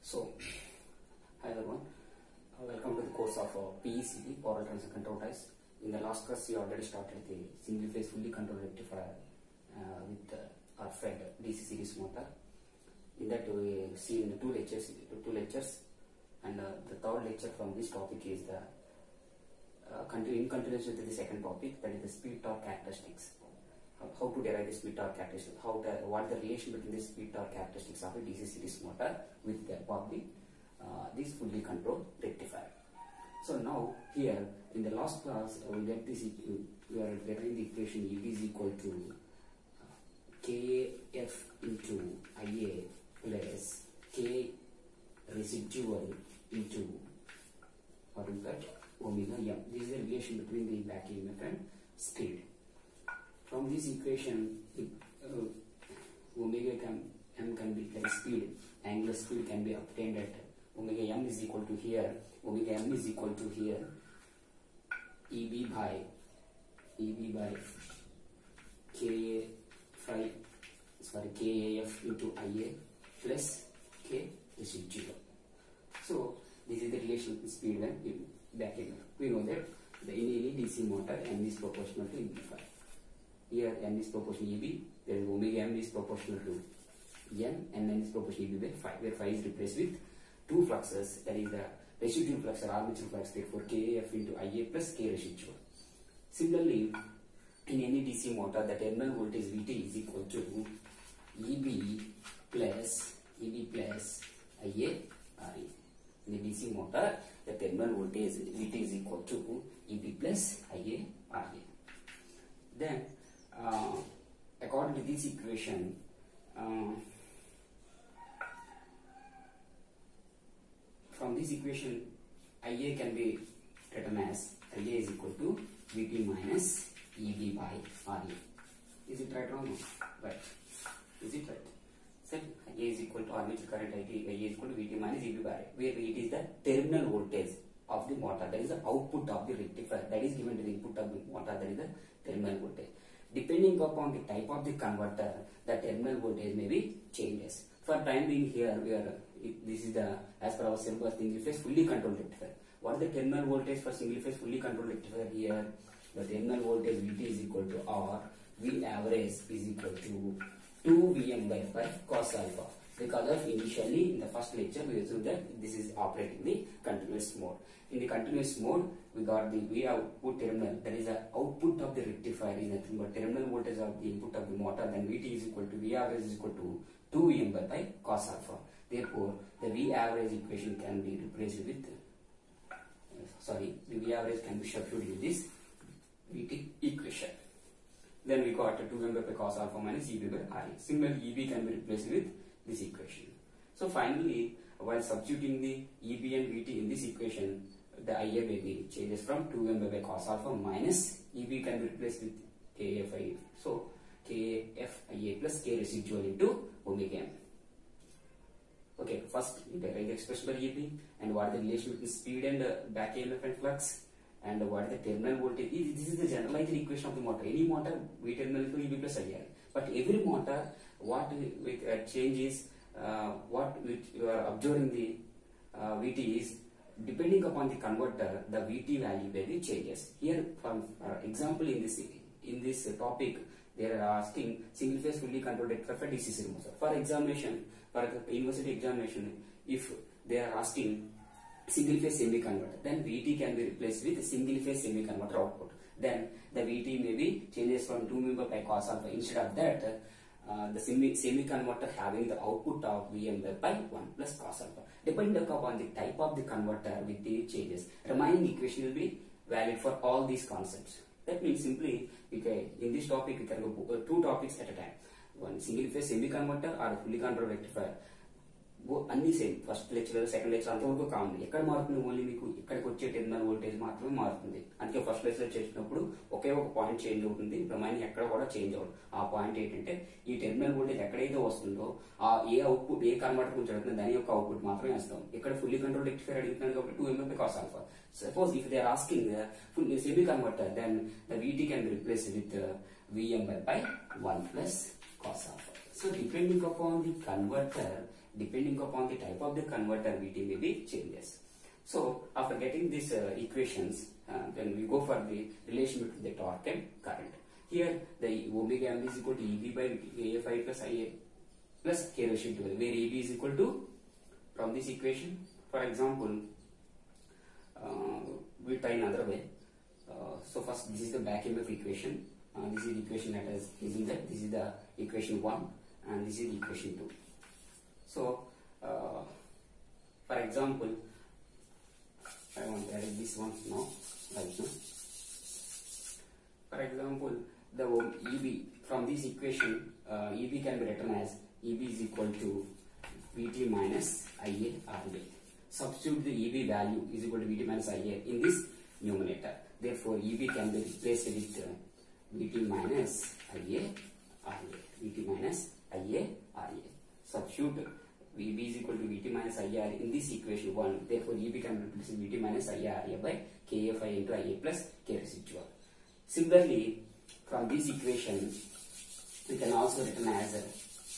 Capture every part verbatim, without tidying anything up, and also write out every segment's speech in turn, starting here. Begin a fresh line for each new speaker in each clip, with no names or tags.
So, hi everyone, uh, welcome to the course of uh, P E C T, Power Transfer Control Types. In the last class, we already started the single phase fully controlled rectifier uh, with uh, our friend D C series motor. In that, we see in the two lectures, two lectures, and uh, the third lecture from this topic is the uh, continue, in continuation with the second topic, that is the speed torque characteristics. How to derive the speed torque characteristics, how to, what the relation between the speed torque characteristics of a D C series motor with the of the uh, this fully controlled rectifier. So now here in the last class uh, we get this, we are getting the equation U is equal to uh, K F into I A plus K residual into what is that omega m. This is the relation between the back E M F and speed. From this equation, it, uh, omega can, m can be like speed, angular speed can be obtained at omega m is equal to here, omega m is equal to here, Eb by Eb by K phi, sorry, K A F into I A plus K residual. So this is the relation between speed and back E M F. We know that the in any D C motor m is proportional to Eb phi. Here n is proportional to Eb, there is omega m is proportional to n, and n is proportional to Eb by phi, where phi is replaced with two fluxes, that is the residual flux or armature flux, therefore K A F into I A plus K residual. Similarly, in any D C motor, the terminal voltage V T is equal to Eb plus Eb plus I A R E. In the D C motor, the terminal voltage V T is equal to Eb plus I A R E. Then, uh, according to this equation, uh, from this equation, I A can be written as I A is equal to V T minus Eb by R E. Is it right or wrong? Right. Is it right? So, I A is equal to armature current, I A is equal to V T minus Eb by R E, where it is the terminal voltage of the motor, that is the output of the rectifier, that is given to the input of the motor, that is the terminal voltage. Depending upon the type of the converter, the terminal voltage may be changes. For time being here, we are, this is the, as per our syllabus, single phase fully controlled rectifier. What is the terminal voltage for single phase fully controlled rectifier here? The terminal voltage V T is equal to R, V average is equal to two V M by pi cos alpha. Because of initially in the first lecture we assumed that this is operating the continuous mode. In the continuous mode, we got the V output terminal, that is the output of the rectifier is nothing but terminal voltage of the input of the motor, then V T is equal to V average is equal to two V M by pi cos alpha. Therefore, the V average equation can be replaced with, uh, sorry, the V average can be substituted with this V T equation. Then we got two V M by pi cos alpha minus Eb by R E. Similarly, Eb can be replaced with this equation. So finally, while substituting the Eb and V T in this equation, the I A may be changes from two V M by cos alpha minus Eb can be replaced with K F I. So K F I A plus K residual into omega m. Okay, first we derive the expression by Eb and what is the relation between speed and uh, back E M F and flux, and uh, what is the terminal voltage. This is the generalized equation of the motor. Any motor V terminal to Eb plus I R. But every motor, what we uh, change is uh, what which you are observing the uh, V T is depending upon the converter, the V T value may be changes. Here, for uh, example, in this in this uh, topic, they are asking single phase fully controlled rectifier for D C series motor. For examination, for university examination, if they are asking single phase semi converter, then V T can be replaced with single phase semi converter output. Then the V T may be changes from two V M by pi cos alpha. Instead of that, uh, the semi semi converter having the output of V M by pi one plus cos alpha. Depending upon the type of the converter, V T changes. Remaining equation will be valid for all these concepts. That means simply, okay, in this topic we can go two topics at a time. One single phase semi converter or fully controlled rectifier. అన్ని same first lecture second lecture అంతవరకు common. ఎక్కడ మారుతుంది? Only మీకు ఇక్కడికి వచ్చే terminal voltage మాత్రమే మారుతుంది. అందుకే ఫస్ట్ లెక్చర్ చేసినప్పుడు ఒకే ఒక పాయింట్ చేంజ్ అవుతుంది, రిమైనింగ్ ఎక్కడ కూడా చేంజ్ అవ్వదు. ఆ పాయింట్ ఏంటంటే ఈ టెర్మినల్ వోల్టేజ్ ఎక్కడైతే వస్తుందో ఆ ఏ అవుట్పుట్ ఏ కన్వర్టర్ గురించి అడుగుతుంది దాని యొక్క అవుట్పుట్ మాత్రమే వేస్తాం. ఇక్కడ ఫుల్లీ కంట్రోల్ రెక్టిఫైర్ అడుగుతున్నాను కాబట్టి two MM by cos alpha. Suppose if they are asking the full semi converter, then the V T can be replaced with uh, V M by pi one plus cos alpha. So depending upon the converter, depending upon the type of the converter, Vt may be changes. So after getting these uh, equations, uh, then we go for the relation between the torque and current. Here the omega m is equal to Eb by A Fi plus Ia plus K ratio to L, where Eb is equal to, from this equation, for example, uh, we try another way. Uh, so first, this is the back M F equation. Uh, this is the equation that is using that. This is the equation one, and this is the equation two. So, uh, for example, I want to add this one now, right now. For example, the Eb from this equation, uh, Eb can be written as Eb is equal to Vt minus Ia R A. Substitute the Eb value is equal to Vt minus Ia in this numerator. Therefore, Eb can be replaced with uh, Vt minus Ia R A. Vt minus Ia R A. Substitute Eb is equal to Vt minus I R in this equation one. Therefore, Eb can be replaced with Vt minus I R A by K Fi into Ia plus K residual. Similarly, from this equation, we can also written as uh,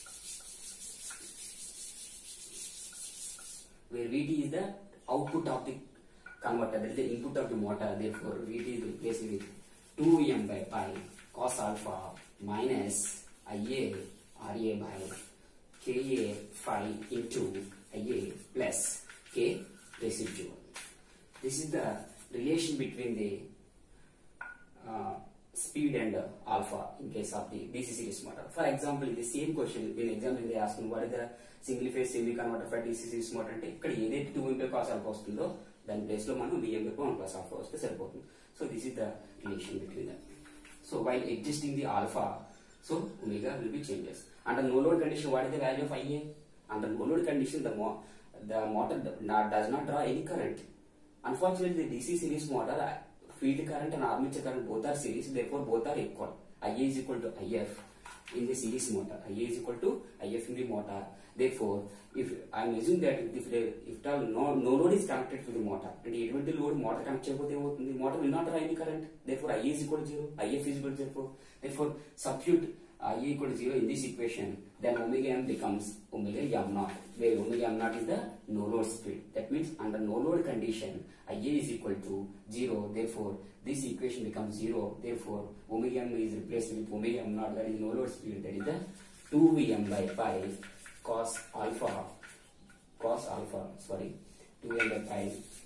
where Vt is the output of the converter, that is the input of the motor. Therefore, Vt is replaced with two M by pi cos alpha minus Ia R A by Ka phi into Ia plus K residual. This is the relation between the uh, speed and uh, alpha in case of the D C series motor. For example, in the same question, in example, they ask me what is the single phase semi converter for D C series motor అంటే ఇక్కడ ఏదైతే two M by cos alpha వస్తుందో దాని place లో మనం V M by one plus alpha వస్తే సరిపోతుంది. So this is the relation between them. So while existing the alpha, so omega will be changes. Under no load condition, what is the value of Ia? Under no load condition, the mo the motor does not draw any current. Unfortunately, the D C series motor, field current and armature current both are series, therefore both are equal. Ia is equal to If in the series motor. Ia is equal to If in the motor. Therefore, if I am assuming that if the, if the no, no load is connected to the motor, and the load motor connect cheyapothe the motor will not draw any current. Therefore, Ia is equal to zero. If is equal to zero. Therefore, substitute Ia equal to zero in this equation, then omega m becomes omega m naught, where omega m naught is the no load speed. That means under no load condition, Ia is equal to zero. Therefore, this equation becomes zero. Therefore, omega m is replaced with omega m naught, that is no load speed, that is the two V M by pi cos alpha, cos alpha, sorry, two M by pi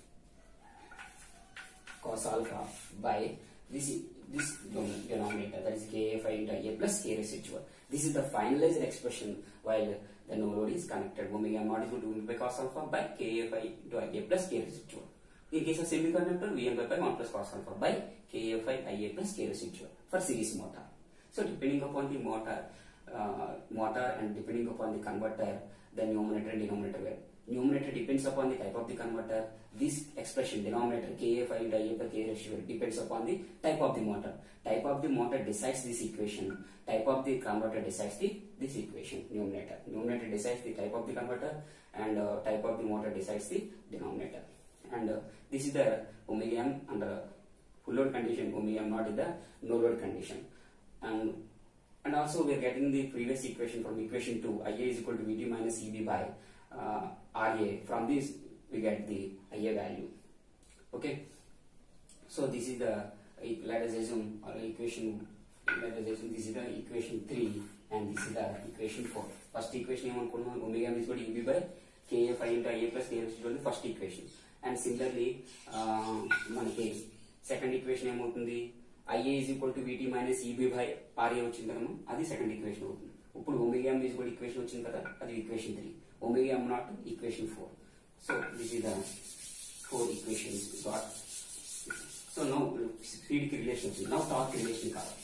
cos alpha by this this denominator, that is K Fi into Ia plus K residual. This is the finalized expression while the no load is connected. Omega m naught is equal to by cos alpha by K Fi into Ia plus K residual. In case of semiconductor, V M by pi one plus cos alpha by K Fi Ia plus K residual for series motor. So depending upon the motor, uh, motor and depending upon the converter, the numerator and denominator were. Numerator depends upon the type of the converter. This expression denominator K Fi into Ia by K ratio depends upon the type of the motor. Type of the motor decides this equation. Type of the converter decides the this equation. Numerator. Numerator decides the type of the converter, and uh, type of the motor decides the denominator. And uh, this is the omega m under full load condition. Omega m naught is the no load condition. And and also we are getting the previous equation from equation two. Ia is equal to Vt minus Eb by uh, R A. From this we get the Ia value. Okay. So this is the let us assume or equation. Let us assume this is the equation three and this is the equation four. First equation omega m is equal to Eb by K Fi into Ia plus K residual, the first equation. And similarly, uh, manaki second equation ఏమవుతుంది? Ia is equal to Vt minus Eb by R A వచ్చింది కదా, అది second equation అవుతుంది. ఇప్పుడు omega m is equal to equation వచ్చింది కదా, అది equation three. Omega m naught equation four. So this is the four equations got. So now speed ki relation వచ్చింది. Now torque relation కావాలి.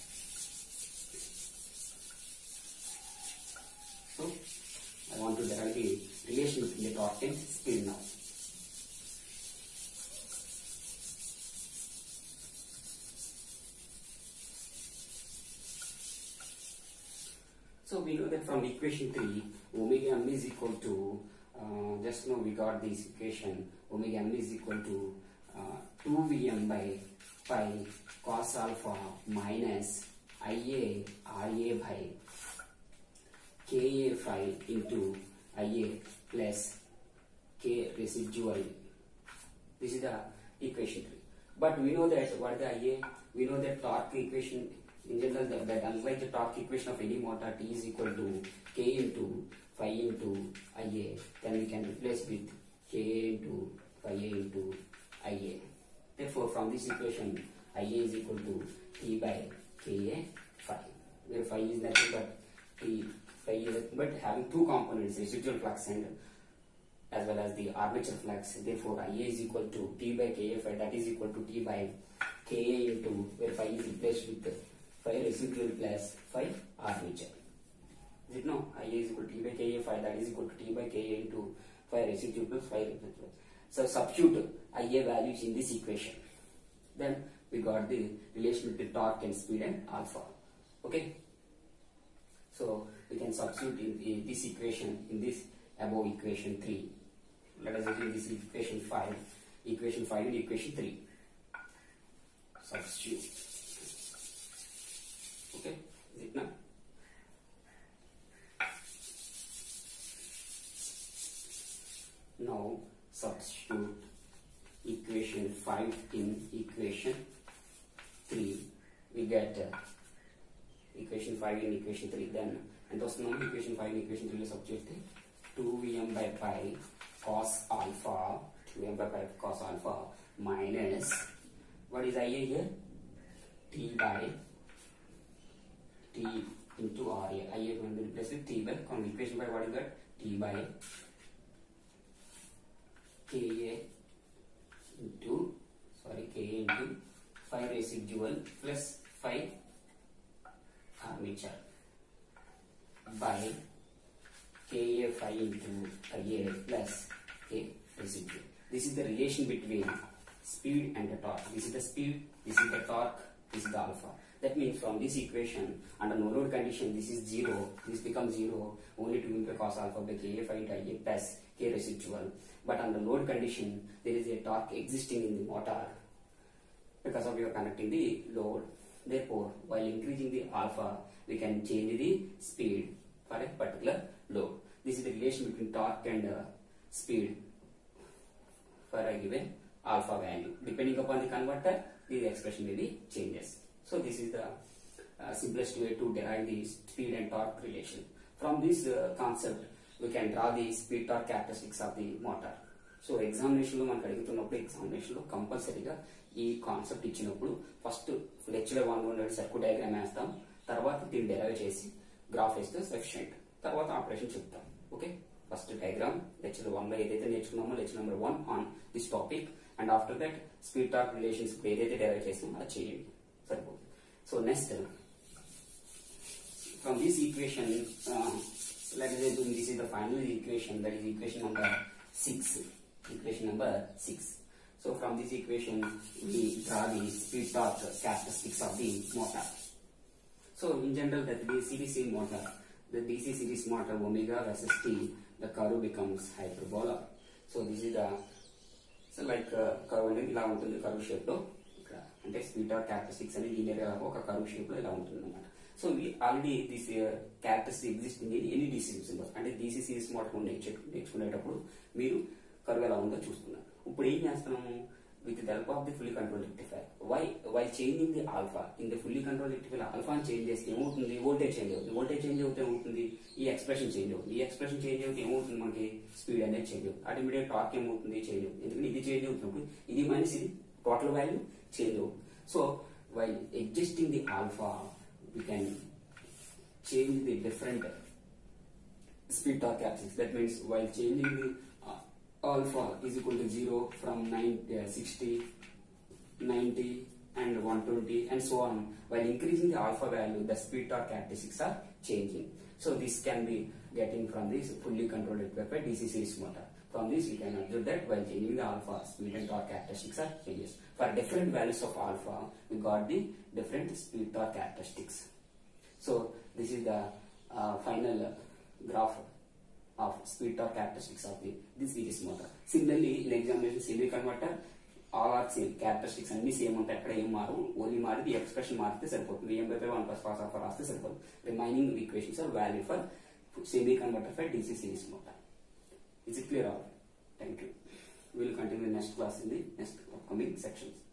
So I want to derive the relation between the torque and speed now. So we know that from equation three, omega m is equal to, uh, just now we got this equation, omega m is equal to uh, two V M by pi cos alpha minus Ia R A by Ka phi into Ia plus K residual. This is the equation three. But we know that what is the Ia? We know that torque equation in general that, that unlike the torque equation of any motor, T is equal to K into phi into Ia. Then we can replace with K into phi into Ia. Therefore, from this equation, Ia is equal to T by Ka phi, where phi is nothing but T phi is nothing but having two components, residual flux and as well as the armature flux. Therefore, Ia is equal to T by Ka phi, that is equal to T by Ka into where phi is replaced with phi residual plus phi armature. Is it no? Ia is equal to T by Ka phi, that is equal to T by Ka into phi residual plus phi armature. So substitute Ia values in this equation. Then we got the relation between torque and speed and alpha. Okay. So we can substitute in, in this equation in this above equation three. Let us take this equation five, equation five and equation three. Substitute. Okay. Is it now? Now substitute equation five in equation three. We get uh, equation five in equation three. Then and thus now equation five in equation three substitute two V M by pi cos alpha, two V M by pi cos alpha minus what is Ia here? T by T into Ra. Ia going to replace with T by on equation by what is that? T by Ka into sorry Ka into phi residual plus phi armature by Ka phi into Ia plus K residual. This is the relation between speed and the torque. This is the speed, this is the torque, this is the alpha. That means from this equation, under no load condition, this is zero, this becomes zero, only two into cos alpha by Ka phi into Ia plus K residual. But under load condition, there is a torque existing in the motor because of you are connecting the load. Therefore, while increasing the alpha, we can change the speed for a particular load. This is the relation between torque and uh, speed for a given alpha value. Depending upon the converter, the expression may be changes. So this is the uh, simplest way to derive the speed and torque relation. From this uh, concept, we can draw the speed torque characteristics of the motor. So examination lo manaku adugutunnappudu examination lo compulsory ga ee concept ichinapudu first lecture one hundred circuit diagram వేస్తాం, తర్వాత దీన్ని derive చేసి graph వేస్తే sufficient, తర్వాత operation చెప్తాం. Okay, first diagram lecture one లో ఏదైతే నేర్చుకున్నామో lecture number one on this topic, and after that speed torque relations ఏదైతే derive చేసామో అది చేయండి, సరిపోతుంది. So next from this equation, uh, let us assume this is the final equation, that is equation number six. Equation number six. So from this equation, we draw the speed torque characteristics of the motor. So in general, that the series motor, the D C series motor omega versus T, the curve becomes hyperbola. So this is the so like uh, curve అనేది ఇలా ఉంటుంది, curve shape లో ఇక్కడ అంటే speed torque characteristics అనేది linear గా ఒక curve shape లో ఇలా ఉంటుంది అన్నమాట. So we already this uh, characteristic exists in any D C series. అంటే D C series motor నేర్చుకునేటప్పుడు మీరు కర్వ్ ఎలా ఉందో చూస్తున్నారు. ఇప్పుడు ఏం చేస్తున్నాము, with the help of the fully control rectifier, why why changing the alpha in the fully control rectifier, ఆల్ఫాని చేంజ్ చేస్తే ఏమవుతుంది, వోల్టేజ్ చేంజ్ అవుతుంది. వోల్టేజ్ చేంజ్ అవుతే ఏమవుతుంది, ఈ ఎక్స్ప్రెషన్ చేంజ్ అవుతుంది. ఈ ఎక్స్ప్రెషన్ చేంజ్ అవుతే ఏమవుతుంది, మనకి స్పీడ్ అనేది చేంజ్ అవుతుంది. ఆటోమేటిక్ టార్క్ ఏమవుతుంది, చేంజ్ అవుతుంది. ఎందుకంటే ఇది చేంజ్ అవుతున్నప్పుడు ఇది మైనస్ ఇది టోటల్ వాల్యూ చేంజ్ అవుతుంది. So why adjusting the alpha we can change the different speed torque characteristics. That means while changing the uh, alpha is equal to zero from ninety, uh, sixty, ninety and one twenty and so on, while increasing the alpha value, the speed torque characteristics are changing. So this can be getting from this fully controlled equipment D C series motor. From this we can observe that while changing the alpha, speed and torque characteristics are changes. For different values of alpha, we got the different speed torque characteristics. So this is the uh, final uh, graph of speed torque characteristics of the this series motor. Similarly, in examination semi converter, all are same, characteristics అన్ని same ఉంటాయి, అక్కడ ఏం మారు, only మారి the expression మారితే సరిపోతుంది. V M by one plus cos alpha రాస్తే సరిపోతుంది. Remaining equations are value for semi converter for D C series motor. Is it clear all? Thank you. We will continue the next class in the next upcoming sections.